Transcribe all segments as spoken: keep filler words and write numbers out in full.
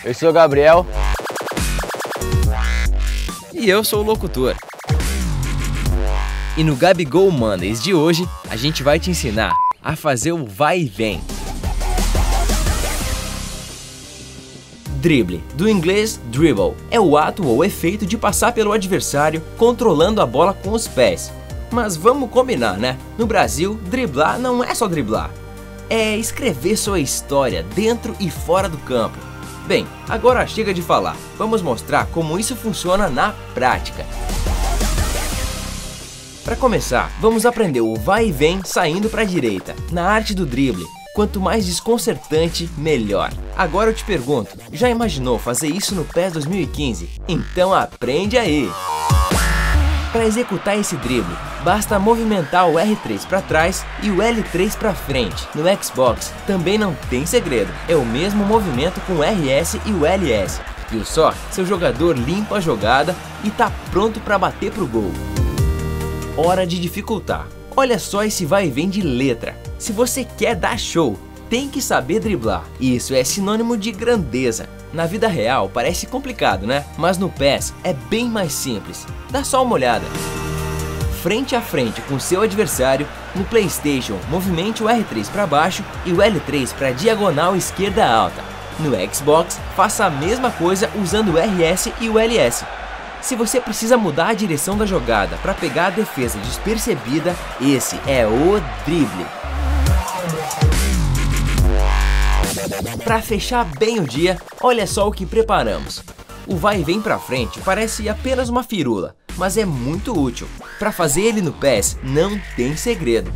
Eu sou o Gabriel. E eu sou o locutor. E no Gabigol Mondays de hoje, a gente vai te ensinar a fazer o vai e vem. Drible, do inglês dribble, é o ato ou efeito de passar pelo adversário controlando a bola com os pés. Mas vamos combinar, né? No Brasil, driblar não é só driblar. É escrever sua história dentro e fora do campo. Bem, agora chega de falar. Vamos mostrar como isso funciona na prática. Para começar, vamos aprender o vai e vem saindo para a direita, na arte do drible. Quanto mais desconcertante, melhor. Agora eu te pergunto, já imaginou fazer isso no PES dois mil e quinze? Então aprende aí! Para executar esse drible, basta movimentar o R três para trás e o L três para frente. No Xbox também não tem segredo, é o mesmo movimento com o R S e o L S. Viu só? Seu jogador limpa a jogada e tá pronto para bater pro gol. Hora de dificultar. Olha só esse vai e vem de letra. Se você quer dar show, tem que saber driblar. Isso é sinônimo de grandeza. Na vida real parece complicado, né? Mas no PES é bem mais simples. Dá só uma olhada. Frente a frente com seu adversário, no PlayStation, movimente o R três para baixo e o L três para diagonal esquerda alta. No Xbox, faça a mesma coisa usando o R S e o L S. Se você precisa mudar a direção da jogada para pegar a defesa despercebida, esse é o drible. Para fechar bem o dia, olha só o que preparamos. O vai e vem para frente parece apenas uma firula, mas é muito útil. Para fazer ele no PES não tem segredo.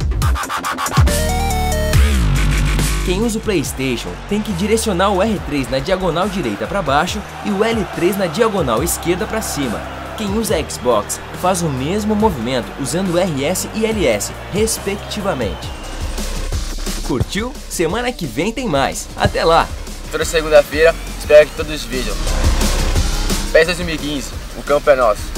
Quem usa o PlayStation tem que direcionar o R três na diagonal direita para baixo e o L três na diagonal esquerda para cima. Quem usa Xbox faz o mesmo movimento usando R S e L S, respectivamente. Curtiu? Semana que vem tem mais. Até lá! Toda segunda-feira, espero que todos vejam. PES dois mil e quinze, o campo é nosso.